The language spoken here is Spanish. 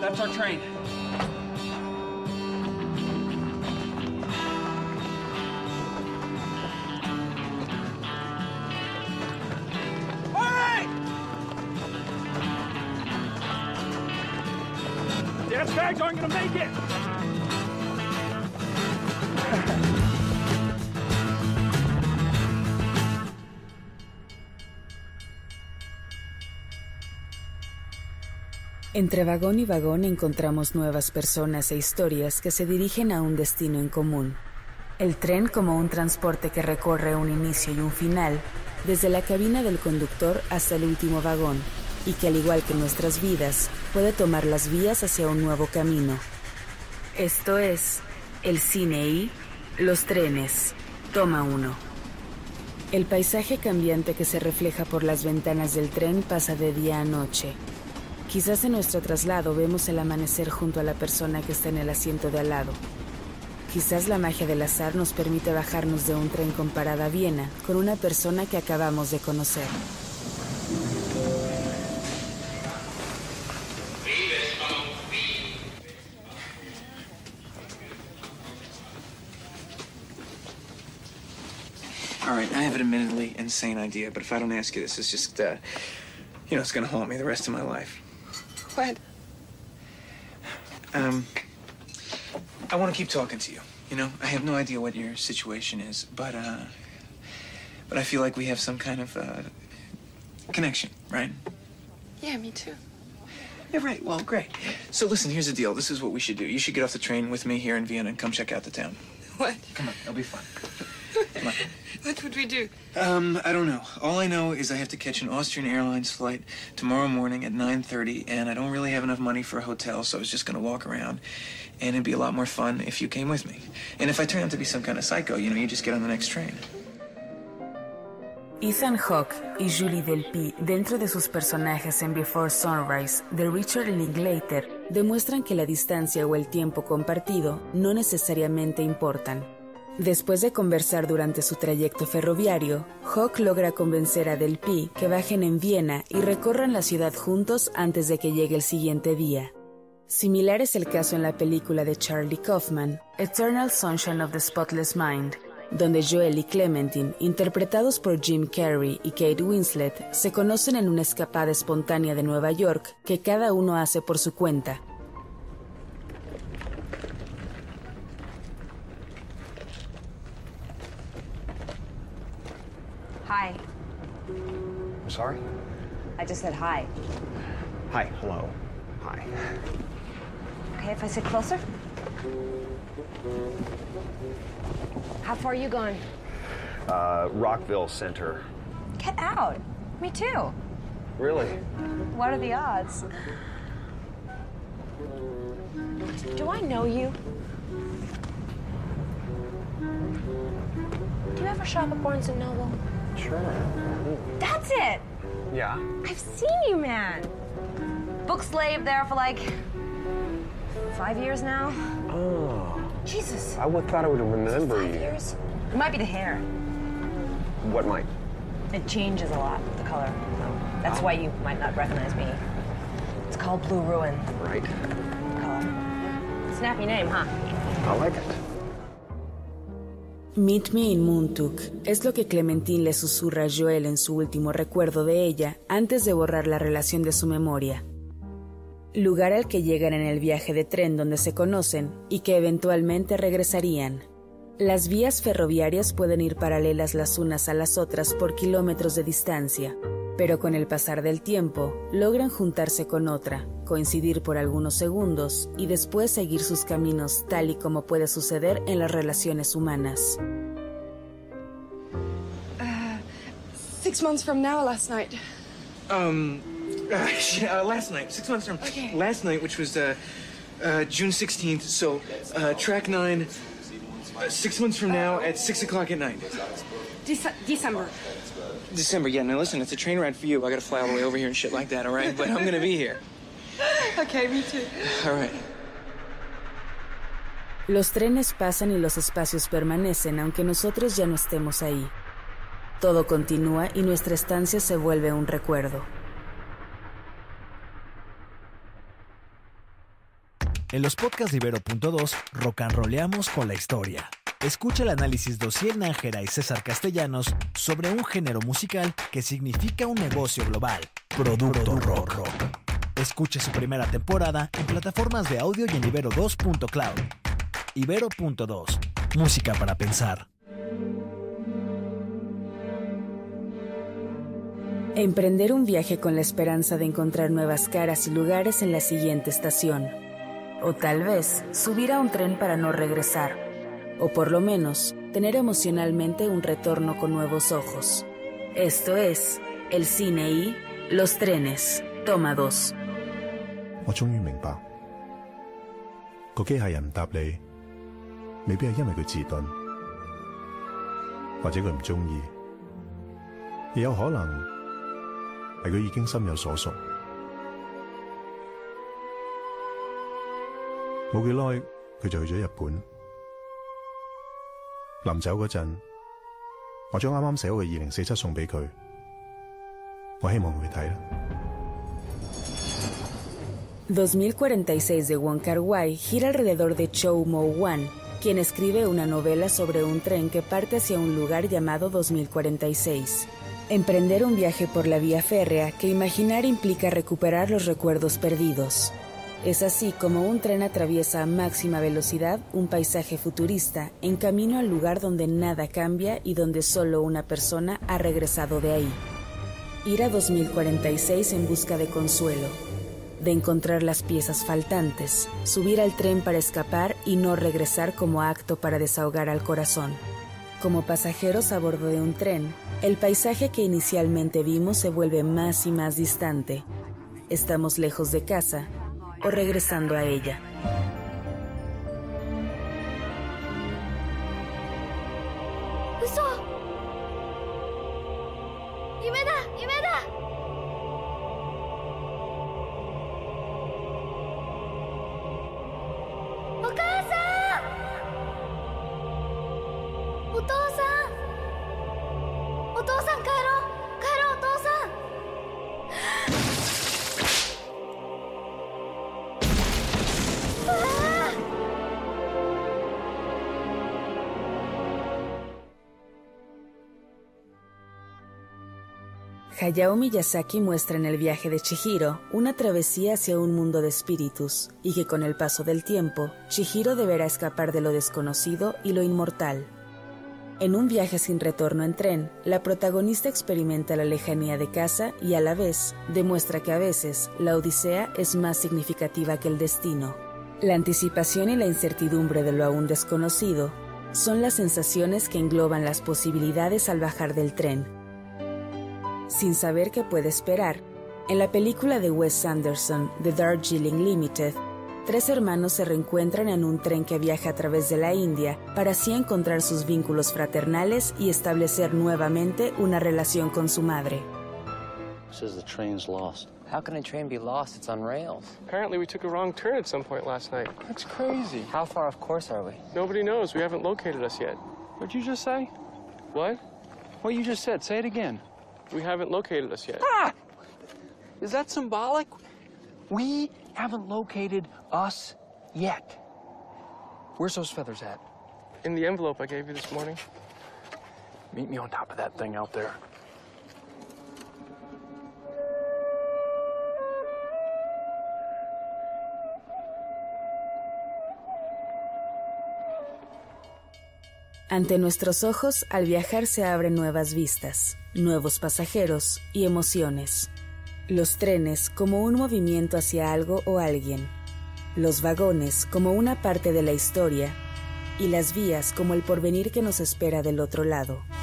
That's our train. Dad's bags aren't gonna make it! Entre vagón y vagón encontramos nuevas personas e historias que se dirigen a un destino en común. El tren como un transporte que recorre un inicio y un final, desde la cabina del conductor hasta el último vagón, y que al igual que nuestras vidas, puede tomar las vías hacia un nuevo camino. Esto es el cine y los trenes. Toma 1. El paisaje cambiante que se refleja por las ventanas del tren pasa de día a noche. Quizás en nuestro traslado vemos el amanecer junto a la persona que está en el asiento de al lado. Quizás la magia del azar nos permite bajarnos de un tren con parada a Viena con una persona que acabamos de conocer. All right, I have an admittedly insane idea, but if I don't ask you this, it's just, it's gonna haunt me the rest of my life. What? I want to keep talking to you. I have no idea what your situation is, but I feel like we have some kind of connection, right? Yeah, me too. Yeah, right. Well, great. So listen, here's the deal. This is what we should do. You should get off the train with me here in Vienna and come check out the town. What? Come on, it'll be fun. Come on. What would we do? I don't know. All I know is I have to catch an Austrian Airlines flight tomorrow morning at 9:30, and I don't really have enough money for a hotel, so I was just going to walk around. And it'd be a lot more fun if you came with me. And if I turn out to be some kind of psycho, you just get on the next train. Ethan Hawke y Julie Delpy, dentro de sus personajes en Before Sunrise de Richard Linklater, demuestran que la distancia o el tiempo compartido no necesariamente importan. Después de conversar durante su trayecto ferroviario, Hawke logra convencer a Delpy que bajen en Viena y recorran la ciudad juntos antes de que llegue el siguiente día. Similar es el caso en la película de Charlie Kaufman, Eternal Sunshine of the Spotless Mind, donde Joel y Clementine, interpretados por Jim Carrey y Kate Winslet, se conocen en una escapada espontánea de Nueva York que cada uno hace por su cuenta. Hi. I'm sorry? I just said hi. Hi, hello. Hi. Okay, if I sit closer? How far are you going? Rockville Center. Get out. Me too. Really? What are the odds? Do I know you? Do you ever shop at Barnes & Noble? Sure. That's it! Yeah? I've seen you, man. Book slave there for like 5 years now. Oh. Jesus. I thought I would remember 5 you. years? It might be the hair. What might? It changes a lot, the color. That's why you might not recognize me. It's called Blue Ruin. Right. Color. Snappy name, huh? I like it. Meet me in Montauk es lo que Clementine le susurra a Joel en su último recuerdo de ella antes de borrar la relación de su memoria. Lugar al que llegan en el viaje de tren donde se conocen y que eventualmente regresarían. Las vías ferroviarias pueden ir paralelas las unas a las otras por kilómetros de distancia, pero con el pasar del tiempo logran juntarse con otra, coincidir por algunos segundos y después seguir sus caminos tal y como puede suceder en las relaciones humanas. 6 months from now, last night. Last night, 6 months from last night, which was June 16th. So, track 9, 6 months from now at 6 o'clock at night. December. December, yeah. Now listen, it's a train ride for you. I gotta fly all the way over here and shit like that, all right? But I'm gonna be here. Okay, me too. All right. Los trenes pasan y los espacios permanecen, aunque nosotros ya no estemos ahí. Todo continúa y nuestra estancia se vuelve un recuerdo. En los podcasts de Ibero.2, rock and rolleamos con la historia. Escucha el análisis de Ociel Nájera y César Castellanos sobre un género musical que significa un negocio global, Producto Rock. Escuche su primera temporada en plataformas de audio y en Ibero2.cloud. Ibero.2, música para pensar. Emprender un viaje con la esperanza de encontrar nuevas caras y lugares en la siguiente estación. O tal vez subir a un tren para no regresar. O por lo menos tener emocionalmente un retorno con nuevos ojos. Esto es el cine y los trenes. Toma 2. 我終於明白，個機械人唔答你，未必係因為佢遲鈍，或者佢唔中意，亦有可能係佢已經心有所屬。冇幾耐，佢就去咗日本。臨走嗰陣，我將啱啱寫好嘅2047送俾佢，我希望佢會睇啦。 2046 de Wong Kar-wai gira alrededor de Chow Moo-wan, quien escribe una novela sobre un tren que parte hacia un lugar llamado 2046. Emprender un viaje por la vía férrea que imaginar implica recuperar los recuerdos perdidos. Es así como un tren atraviesa a máxima velocidad un paisaje futurista en camino al lugar donde nada cambia y donde solo una persona ha regresado de ahí. Ir a 2046 en busca de consuelo, de encontrar las piezas faltantes, subir al tren para escapar y no regresar como acto para desahogar al corazón. Como pasajeros a bordo de un tren, el paisaje que inicialmente vimos se vuelve más y más distante. Estamos lejos de casa o regresando a ella. ¡Uso! ¡Yumeda! ¡Yumeda! ¡Okasa! ¡Otosan! ¡Otosan, Kairo! ¡Kairo, Otosan! Hayao Miyazaki muestra en El viaje de Chihiro una travesía hacia un mundo de espíritus y que con el paso del tiempo, Chihiro deberá escapar de lo desconocido y lo inmortal. En un viaje sin retorno en tren, la protagonista experimenta la lejanía de casa y a la vez demuestra que a veces la odisea es más significativa que el destino. La anticipación y la incertidumbre de lo aún desconocido son las sensaciones que engloban las posibilidades al bajar del tren. Sin saber qué puede esperar, en la película de Wes Anderson, The Darjeeling Limited, 3 hermanos se reencuentran en un tren que viaja a través de la India para así encontrar sus vínculos fraternales y establecer nuevamente una relación con su madre. Says the train's lost. How can a train be lost? It's on rails. Apparently we took a wrong turn at some point last night. That's crazy. How far off course are we? Nobody knows. We haven't located us yet. What'd you just say? What? What you just said. Say it again. We haven't located us yet. Ah! Is that symbolic? We haven't located us yet. Where's those feathers at? In the envelope I gave you this morning. Meet me on top of that thing out there. Ante nuestros ojos, al viajar se abren nuevas vistas, nuevos pasajeros y emociones. Los trenes como un movimiento hacia algo o alguien. Los vagones como una parte de la historia. Y las vías como el porvenir que nos espera del otro lado.